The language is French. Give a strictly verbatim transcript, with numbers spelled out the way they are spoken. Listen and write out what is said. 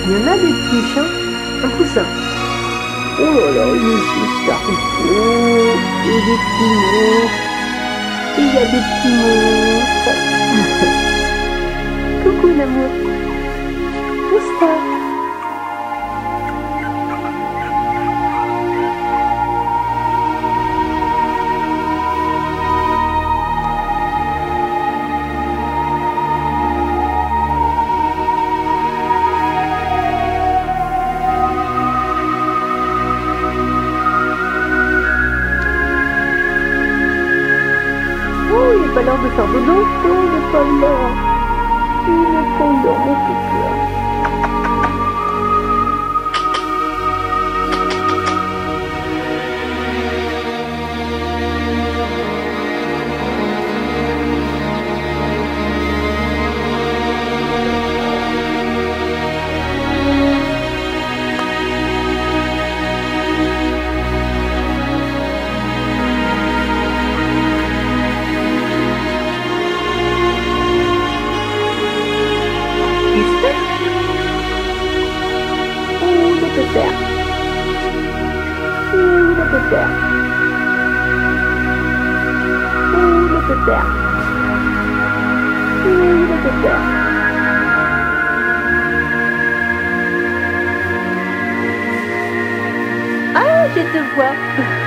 Il y en a des petits hein. Un poussin. Oh là là, il est super beau. Et des petits monstres. Et il y a des petits monstres. Coucou l'amour. Pousse-toi. Oh, il n'est pas l'heure de faire dodo. Oh, il n'est pas l'heure. Il n'est pas l'heure, mon petit. Pépère. Ouh, le pépère. Ouh, le pépère. Ouh, le pépère. Ah, je te vois.